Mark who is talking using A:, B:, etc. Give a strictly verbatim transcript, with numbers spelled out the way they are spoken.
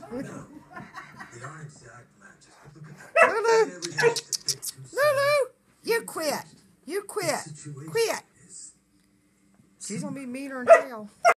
A: No, they aren't exact matches. Look at that.
B: Lulu, Lulu, you quit. You quit. Quit. She's gonna be meaner than hell.